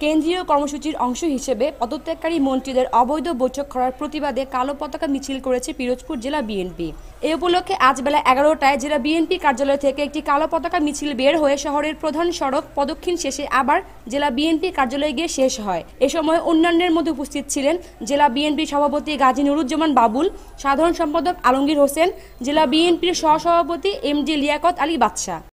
কেন্দ্রীয় কর্মসূচির অংশ হিসেবে পদত্যাগকারী মন্ত্রীদের অবৈধ বৈঠক করার প্রতিবাদে কালো পতাকা মিছিল করেছে পিরোজপুর জেলা বিএনপি। এ উপলক্ষে আজ বেলা 11টায় জেলা বিএনপি কার্যালয় থেকে একটি কালো পতাকা মিছিল বের হয়ে শহরের প্রধান সড়ক প্রদক্ষিণ শেষে আবার জেলা বিএনপি কার্যালয়ে গিয়ে শেষ হয়। এ সময় অন্যান্যের মধ্যে উপস্থিত ছিলেন জেলা বিএনপি সভাপতি গাজী নুরুজ্জামান বাবুল, সাধারণ সম্পাদক আলমগীর হোসেন, জেলা বিএনপির সহসভাপতি এমডি লিয়াকত আলী বাদশা।